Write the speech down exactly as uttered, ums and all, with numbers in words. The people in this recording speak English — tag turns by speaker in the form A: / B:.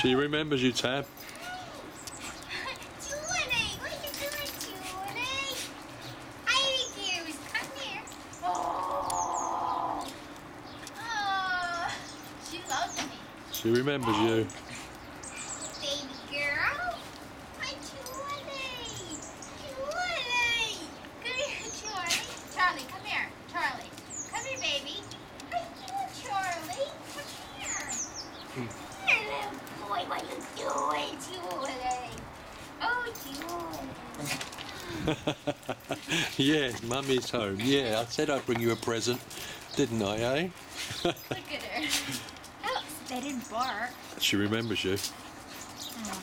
A: She remembers you, Tab.
B: Julie, what are you doing, Julie? Hi, Goose. Come here. Oh. Oh. She loves me.
A: She remembers you.
B: Baby girl. Hi, Julie. Julie. Come here, Charlie. Charlie, come here. Charlie. Come here, baby. Hi, you, Charlie. Come here. Hello, boy. What you doing, Julie? Oh, Julie.
A: Yeah, Mummy's home. Yeah, I said I'd bring you a present, didn't I, eh?
B: Look at her. Oh, they didn't bark.
A: She remembers you.